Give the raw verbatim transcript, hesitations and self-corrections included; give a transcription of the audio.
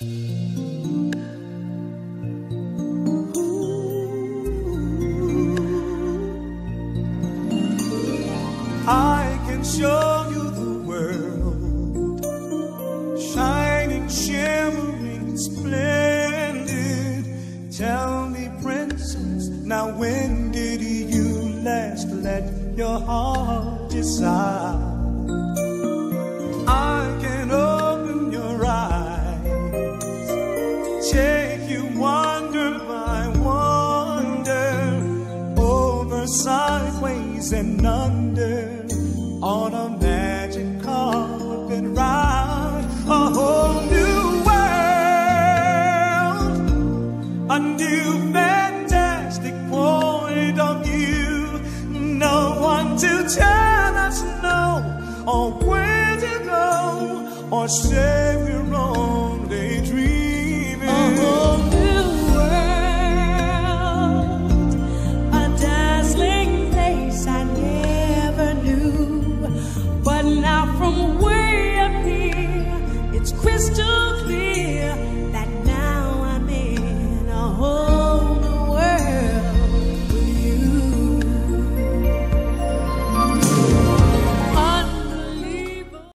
I can show you the world, shining, shimmering, splendid. Tell me, princess, now when did you last let your heart decide? I can open your eyes, take you wonder by wonder, over, sideways, and under, on a magic carpet ride, a whole new world, a new fantastic point of view. No one to tell us no, or where to go, or say we're only dreaming. A whole new world, a dazzling place I never knew. But now from way up here, it's crystal